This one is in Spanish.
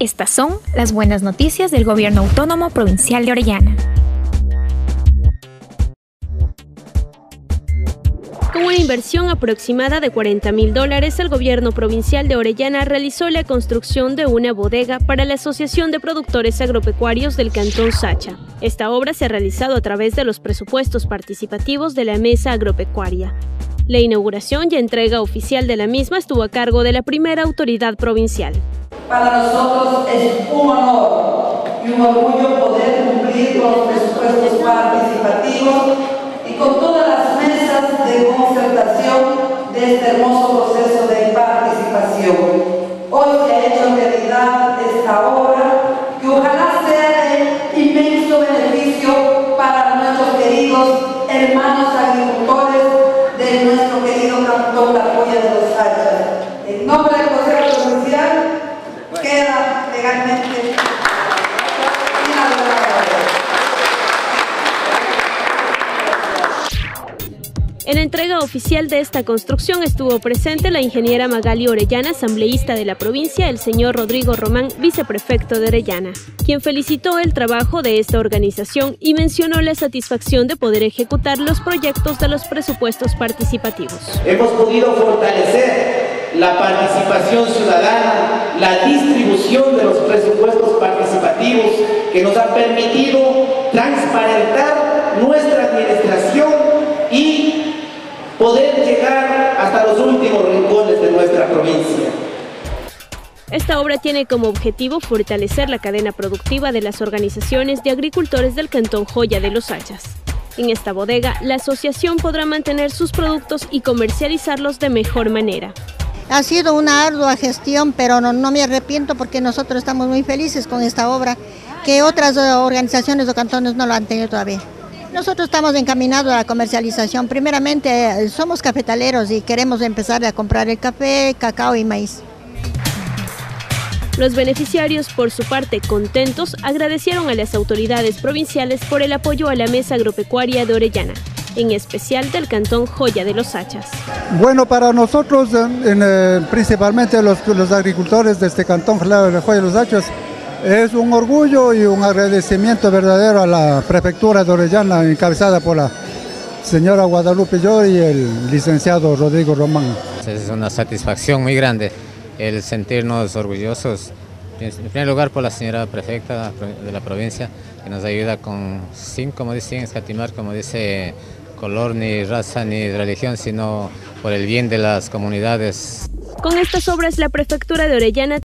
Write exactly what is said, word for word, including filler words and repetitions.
Estas son las buenas noticias del Gobierno Autónomo Provincial de Orellana. Con una inversión aproximada de cuarenta mil dólares, el Gobierno Provincial de Orellana realizó la construcción de una bodega para la Asociación de Productores Agropecuarios del Cantón Sacha. Esta obra se ha realizado a través de los presupuestos participativos de la Mesa Agropecuaria. La inauguración y entrega oficial de la misma estuvo a cargo de la primera autoridad provincial. Para nosotros es un honor y un orgullo poder cumplir con los presupuestos participativos y con todas las mesas de concertación de este hermoso proceso de participación. Hoy se ha hecho realidad esta obra que ojalá sea de inmenso beneficio para nuestros queridos hermanos agricultores de nuestro querido cantón La Joya de los Sachas. En nombre del Consejo Provincial queda legalmente inaugurada. En la entrega oficial de esta construcción estuvo presente la ingeniera Magali Orellana, asambleísta de la provincia, el señor Rodrigo Román, viceprefecto de Orellana, quien felicitó el trabajo de esta organización y mencionó la satisfacción de poder ejecutar los proyectos de los presupuestos participativos. Hemos podido fortalecer la participación ciudadana, la distribución de los presupuestos participativos que nos ha permitido transparentar nuestra administración y poder llegar hasta los últimos rincones de nuestra provincia. Esta obra tiene como objetivo fortalecer la cadena productiva de las organizaciones de agricultores del Cantón Joya de los Sachas. En esta bodega, la asociación podrá mantener sus productos y comercializarlos de mejor manera. Ha sido una ardua gestión, pero no, no me arrepiento porque nosotros estamos muy felices con esta obra, que otras organizaciones o cantones no lo han tenido todavía. Nosotros estamos encaminados a la comercialización. Primeramente, somos cafetaleros y queremos empezar a comprar el café, cacao y maíz. Los beneficiarios, por su parte, contentos, agradecieron a las autoridades provinciales por el apoyo a la Mesa Agropecuaria de Orellana, en especial del Cantón Joya de los Sachas. Bueno, para nosotros, en, en, principalmente los, los agricultores de este Cantón Joya de los Sachas, es un orgullo y un agradecimiento verdadero a la Prefectura de Orellana, encabezada por la señora Guadalupe Llor y el licenciado Rodrigo Román. Es una satisfacción muy grande el sentirnos orgullosos, en primer lugar por la señora prefecta de la provincia, que nos ayuda con, sin, como dicen, escatimar, como dice, color, ni raza, ni religión, sino por el bien de las comunidades. Con estas obras, la Prefectura de Orellana